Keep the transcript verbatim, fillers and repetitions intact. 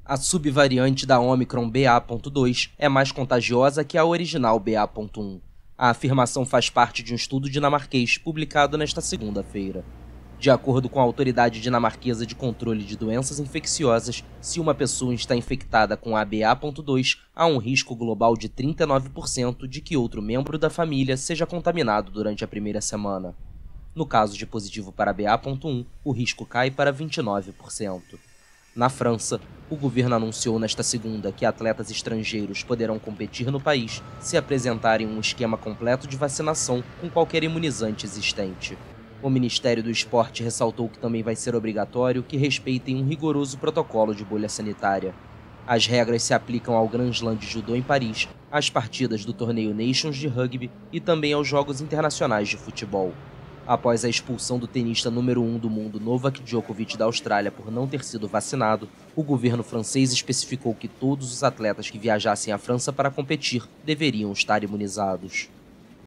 A subvariante da Omicron B A ponto dois é mais contagiosa que a original B A ponto um. A afirmação faz parte de um estudo dinamarquês publicado nesta segunda-feira. De acordo com a Autoridade Dinamarquesa de Controle de Doenças Infecciosas, se uma pessoa está infectada com a B A ponto dois, há um risco global de trinta e nove por cento de que outro membro da família seja contaminado durante a primeira semana. No caso de positivo para a B A ponto um, o risco cai para vinte e nove por cento. Na França, o governo anunciou nesta segunda que atletas estrangeiros poderão competir no país se apresentarem um esquema completo de vacinação com qualquer imunizante existente. O Ministério do Esporte ressaltou que também vai ser obrigatório que respeitem um rigoroso protocolo de bolha sanitária. As regras se aplicam ao Grand Slam de Judô em Paris, às partidas do torneio Nations de rugby e também aos Jogos Internacionais de Futebol. Após a expulsão do tenista número um do mundo Novak Djokovic da Austrália por não ter sido vacinado, o governo francês especificou que todos os atletas que viajassem à França para competir deveriam estar imunizados.